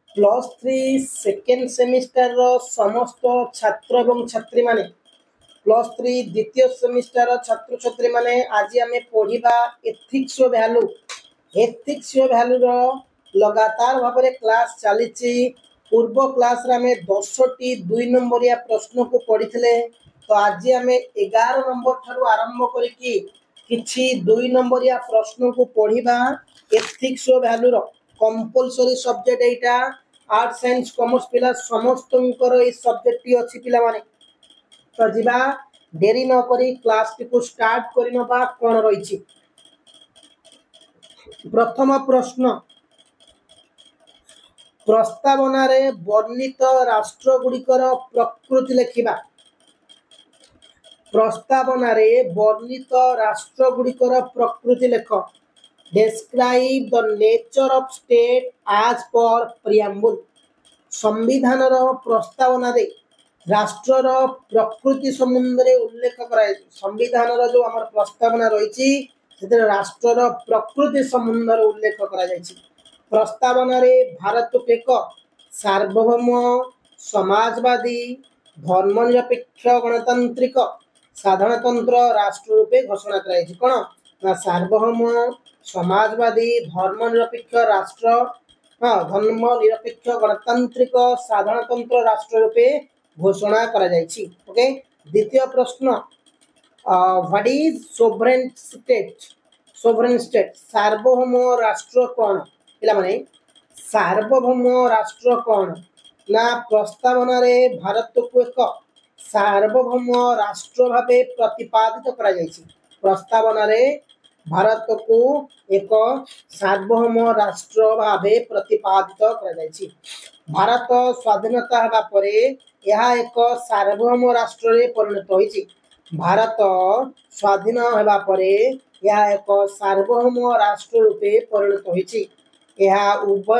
Plus three second semester समस्त छात्र एवं छात्री माने प्लस थ्री द्वितीय सेमिस्टर छात्र छात्री माने आज आम पढ़ा एथिक्स वैल्यू रो लगातार भाव में क्लास चली पूर्व क्लास रे आमे 10टी 2 नंबरिया प्रश्न को पढ़ी तो आज आम 11 नंबर ठारू आरंभ करके किछि 2 नंबरिया प्रश्न को पढ़ा एथिक्स वैल्यू रो कंपलसरी सब्जेक्ट एटा आर्ट साइंस कॉमर्स पिला समस्त सब्जेक्ट टी अच्छी पिला माने तो जीवा देरी न करी क्लास टी को स्टार्ट करनबा कोन रहिछि। प्रथम प्रश्न प्रस्तावना रे वर्णित राष्ट्र गुड़िकर प्रकृति लेखिबा। प्रस्तावना रे वर्णित राष्ट्र गुड़िकर प्रकृति लेख। Describe the nature of state as per preamble। संविधान प्रस्तावना रे राष्ट्र प्रकृति संबंध में उल्लेख कराए। संविधान जो आम प्रस्तावना रही राष्ट्र प्रकृति संबंध में उल्लेख करा प्रस्तावना रे भारत को एक सार्वभौम समाजवादी धर्मनिरपेक्ष गणतांत्रिक साधारणतंत्र राष्ट्र रूपे घोषणा कराई। कौन ना सार्वभौम समाजवादी धर्मनिरपेक्ष राष्ट्र धर्मनिरपेक्ष गणतांत्रिक साधारणतंत्र राष्ट्र रूपे घोषणा करा जायछि। ओके द्वितीय प्रश्न what is sovereign state. Sovereign state सार्वभौम राष्ट्र कौन पिला माने सार्वभौम राष्ट्र कौन ना प्रस्तावना रे भारत को एक सार्वभौम राष्ट्र भावे प्रतिपादित करा जायछि। प्रस्तावना रे भारत को एक सार्वभौम राष्ट्र भावे प्रतिपादित करा जायछि। भारत स्वाधीनता हेबा परे यह एक सार्वभौम राष्ट्र रे परिणत होइछि। भारत स्वाधीन हेबा परे यह एक सार्वभौम राष्ट्र रूपे परिणत होइछि। यह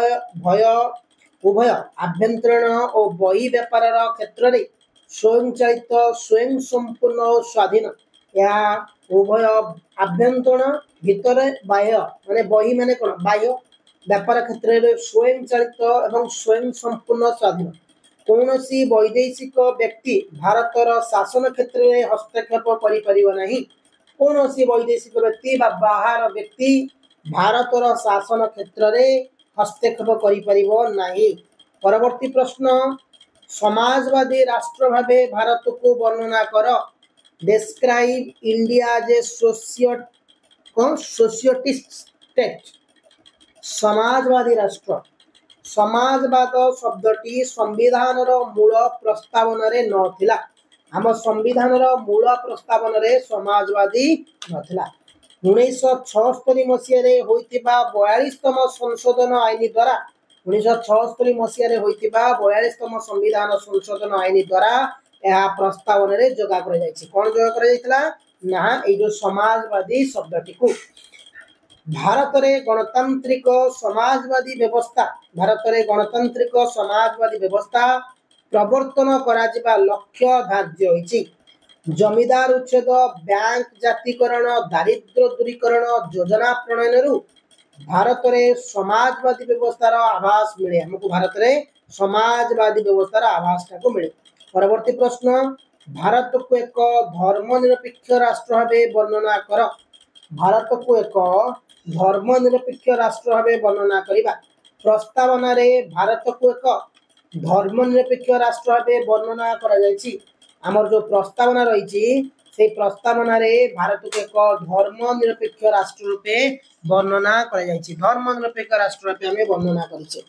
उभय आभ्यंतरण और बहि व्यापार क्षेत्र में स्वयं चालित स्वयं संपूर्ण और स्वाधीन। यह उभय आभ्यंतरण भितर बाह्य माने बहि माने कोन बाह्य व्यापार क्षेत्र में स्वयं चालित एवं स्वयं संपूर्ण स्वाधीन। कौनसी वैदेशिक व्यक्ति भारतर शासन क्षेत्र में हस्तक्षेप करिपरिबो नाही। कौनसी वैदेशिक व्यक्ति बा बाहर व्यक्ति भारतर शासन क्षेत्र में हस्तक्षेप करिपरिबो नाही। परवर्ती प्रश्न समाजवादी राष्ट्र भावे भारत को वर्णना कर। Describe India as a socialist state. समाजवादी राष्ट्र समाजवाद शब्दटी संविधान मूल प्रस्तावना रे नथिला। आम संविधान मूल प्रस्तावना रे समाजवादी नथिला। 1976 मसीह रे होइतिबा 42तम संशोधन आईन द्वारा 1976 मसीह रे होइतिबा 42तम संविधान संशोधन आईन द्वारा यह प्रस्तावना रे जोगा कर जायछि। कोन जोगा कर जायतिला ना ए जो समाजवादी शब्दटी को भारत रे गणतांत्रिक समाजवादी व्यवस्था भारत रे गणतांत्रिक समाजवादी व्यवस्था प्रवर्तन करा लक्ष्य धार्य होइछि। जमीदार उच्छेद बैंक जातिकरण दारिद्र्य दूरीकरण योजना प्रणयन भारत रे समाजवादी व्यवस्थार आभास मिले। हमको भारत रे समाजवादी व्यवस्थार आभास को मिले। परवर्ती प्रश्न भारत को एक धर्मनिरपेक्ष राष्ट्र भावे वर्णना कर। भारत को एक धर्मनिरपेक्ष राष्ट्र भावे वर्णना करिबा। प्रस्तावना रे भारत को एक धर्मनिरपेक्ष राष्ट्र भावे वर्णना करा जायछि। आमर जो प्रस्तावना रही से प्रस्तावना रे भारत को एक धर्मनिरपेक्ष राष्ट्र रूपे वर्णना करा जायछि। धर्मनिरपेक्ष राष्ट्र रूपे हमें वर्णना करिछे।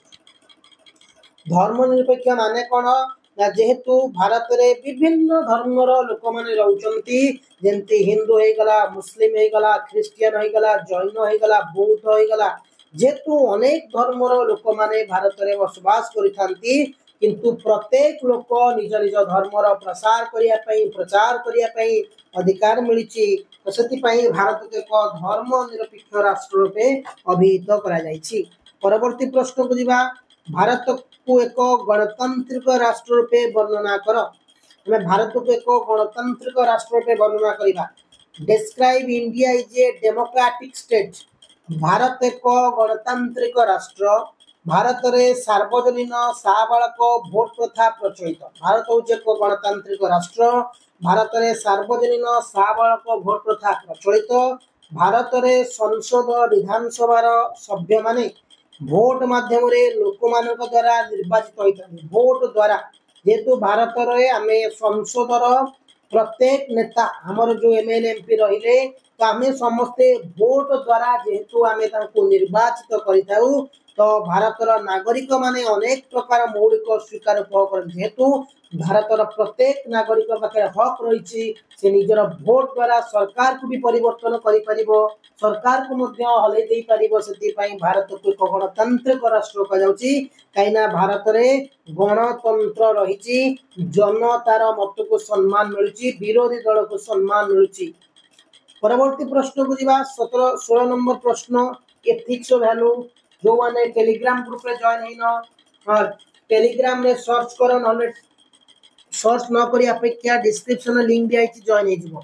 धर्मनिरपेक्ष माने कोन ना जेहेतु भारत रे विभिन्न धर्मर लोक माने रहउचंती जेंति हिंदू हे गला मुस्लिम हे गला ख्रिस्टियन हे गला जैन हे गला बौद्ध हे गला जेहेतु अनेक धर्मर लोक माने भारत रे बसवास करिथांती किंतु प्रत्येक लोक निज निज धर्मर प्रसार करिया पई प्रचार करिया पई अधिकार मिलिछि। तो सेति पई भारत को एक धर्मनिरपेक्ष राष्ट्र रूपे अभिहित करा जायछि। परवर्ती प्रश्न को जिबा भारत को एक गणतांत्रिक राष्ट्र रूपे वर्णना कर। हमें भारत को एक गणतांत्रिक राष्ट्र रूपे वर्णना करिबा। Describe India is a democratic state. Bharat एक गणतांत्रिक राष्ट्र भारत में सार्वजनीन साबालक भोट प्रथा प्रचलित। भारत हूँ एक गणतांत्रिक राष्ट्र। भारत में सार्वजनीन साबालक भोट प्रथा प्रचलित। भारत में संसद विधानसभा सभ्य माने भोट माध्यम लोक मान द्वारा निर्वाचित होता है। भोट द्वारा जेहेतु भारत रे आमे संसदर प्रत्येक नेता हमर जो एमएलए एमपी रहिले तो आमे समस्ते भोट द्वारा जेहेतु आमे तांको निर्वाचित करिताउ तो भारतर नागरिक माने अनेक प्रकार मौलिक स्वीकार कर जेहेतु भारतर प्रत्येक नागरिक पाखे हक रही से निजर भोट द्वारा सरकार को भी परिवर्तन कर सरकार को हलै दे पारिबो। सेतिपई भारत को एक गणतांत्रिक राष्ट्र कहीं भारत में गणतंत्र रही जनतार मत को सम्मान मिलुची विरोधी दल को सम्मान मिलुची। परवर्ती प्रश्न को जीवा 16 नंबर प्रश्न एथिक्स वैल्यू जो माने टेलीग्राम ग्रुप रे जॉइन हैन टेलीग्राम रे सर्च करो नले सर्च न करी अपेक्षा डिस्क्रिप्शन लिंक दिया जॉइन हे जिवो।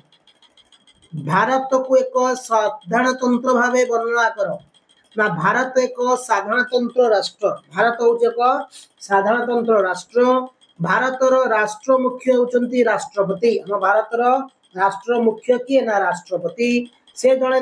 भारत को एक साधारणतंत्र भावे वर्णना करो ना। भारत एक साधारणतंत्र राष्ट्र। भारत हूँ एक साधारणतंत्र राष्ट्र। भारतर राष्ट्र मुख्य होचंती राष्ट्रपति। हम भारतर राष्ट्र मुख्य किए ना राष्ट्रपति। से जड़े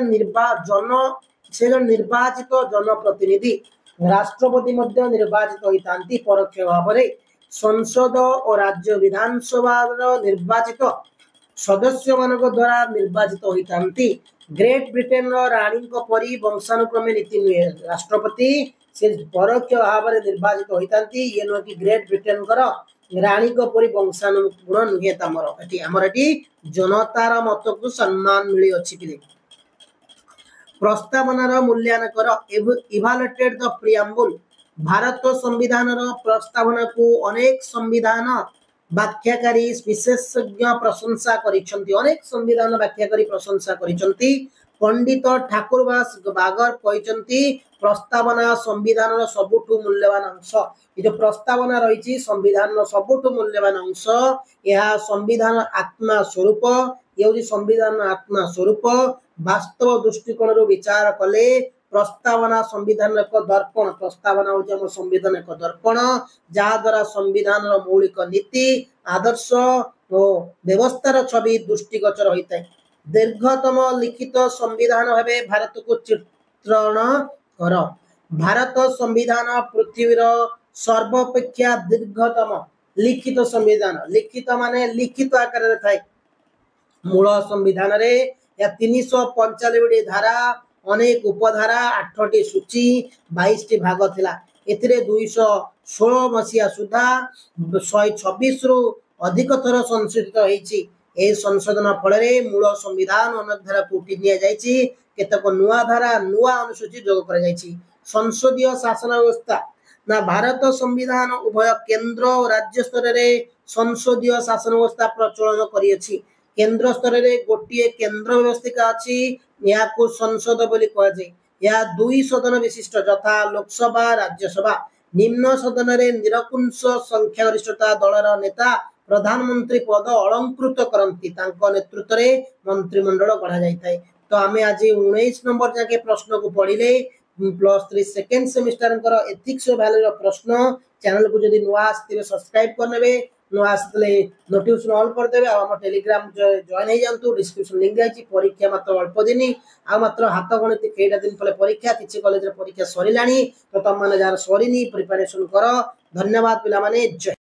निर्वाचित जनप्रतिनिधि। राष्ट्रपति मध्य निर्वाचित होइतांती परोक्ष भाव में। संसद और राज्य विधानसभा निर्वाचित सदस्य मान द्वारा निर्वाचित होइतांती। ग्रेट ब्रिटेन राणी परी वंशानुक्रमे नीति नुहे राष्ट्रपति से परोक्ष भाव में निर्वाचित होइतांती। ये नुहे कि ग्रेट ब्रिटेन राणी परी वंशानुगुण नुहे आमर जनतार मत को सम्मान मिली अच्छी पिले। प्रस्तावनार मूल्यांकन कर इभालुएटेड द प्रिएम्बल। भारत संविधान प्रस्तावना को अनेक संविधान व्याख्याकारी विशेषज्ञ प्रशंसा करिसेंती। अनेक संविधान व्याख्याकारी प्रशंसा करिसेंती। पंडित ठाकुरदास बागर कहते प्रस्तावना संविधान सबुठु मूल्यवान अंश। ये जो प्रस्तावना रही संविधान सबुठु मूल्यवान अंश। यह संविधान आत्मा स्वरूप। ये संविधान आत्मा स्वरूप। वास्तव दृष्टिकोण विचार कले प्रस्तावना संविधान एक दर्पण। प्रस्तावना हूँ संविधान एक दर्पण जहाँ द्वारा संविधान मौलिक नीति आदर्श और व्यवस्थार छवि दृष्टिगोचर होता है। दीर्घतम लिखित संविधान भावे भारत को चित्रण कर। भारत संविधान पृथ्वीर सर्वापेक्षा दीर्घतम लिखित संविधान। लिखित माने लिखित आकार थाए। मूल संविधान रे या 395 धारा अनेक उपधारा 8टी सूची 22टी भाग थिला। एथिरे 216 मसिया सुधा 126 रु अधिक थर संशोधित होईची। ए संशोधन फल मूल संविधान अनेक धारा को उठी दिया जायछि। केतक नुआ धारा नुआ अनुसूची जोग कर जायछि। संसदीय शासन व्यवस्था ना भारत संविधान उभय केंद्र और राज्य स्तर रे संसदीय शासन व्यवस्था प्रचलन करियछि। केंद्र स्तर रे गोटिए केंद्र व्यवस्थिका अछि। या को संसद बोली कह जाय। या 2 सदन विशिष्ट यथा लोकसभा राज्यसभा। निम्न सदन रे निरकुंश संख्यागरिष्ठता दलर नेता प्रधानमंत्री पद अलंकृत करंती। तांको नेतृत्व रे मंत्रिमंडल गढ़ा जाय थाए। तो आमे आज 19 नंबर जाके प्रश्न को पढ़िले +3 सेकेंड सेमिस्टर एथिक्स वैल्यू प्रश्न। चैनल को जदि नुआ आस्ते सब्सक्राइब करनेबे नुआ आस्ते नोटिफिकेशन ऑल कर देबे। आ हम टेलीग्राम जॉइन हे जानतु डिस्क्रिप्शन लिंक जायछि। परीक्षा मात्र अल्प दिन आ मात्र हाथ गणित केटा दिन पले परीक्षा किछि कॉलेज रे परीक्षा सरिलानी। तो तम माने जार सरिनी प्रिपरेशन करो। धन्यवाद पिला माने। जय